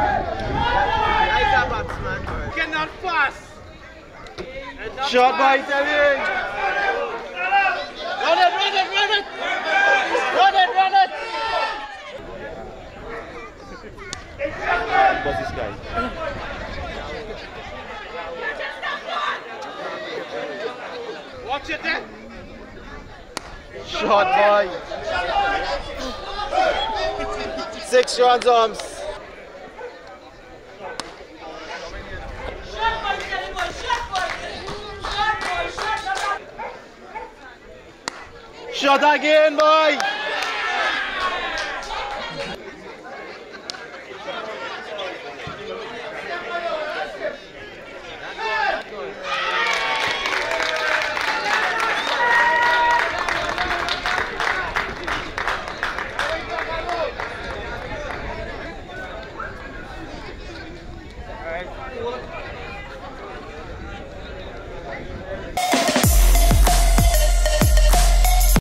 Get that fast! Shot by Devin! Run it, run it, run it! Run it, run it! What's this guy? Watch it there! Shot by 6 Sean's arms. Shot again, boy!